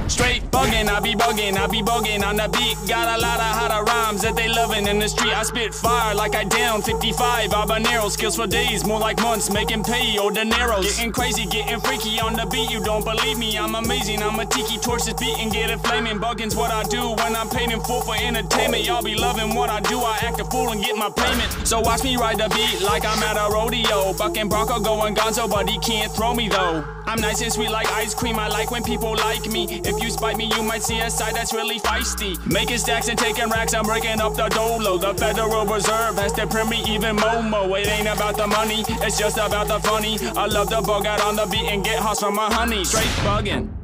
Straight bugging, I be bugging on the beat. Got a lot of hotter rhymes that they loving in the street. I spit fire like I down 55 habanero. Skills for days, more like months, making pay or dineros. Getting crazy, getting freaky on the beat. You don't believe me, I'm amazing. I'm a tiki torch this beat and get it flaming. Bugging's what I do when I'm paid in full for entertainment. Y'all be loving what I do, I act a fool and get my payment. So watch me ride the beat like I'm at a rodeo. Bucking Bronco going gonzo, but he can't throw me though. I'm nice and sweet like ice cream, I like when people like me. If you spite me, you might see a side that's really feisty. Making stacks and taking racks, I'm breaking up the dolo. The Federal Reserve has to print me even Momo. It ain't about the money, it's just about the funny. I love to bug out on the beat and get hots from my honey. Straight bugging.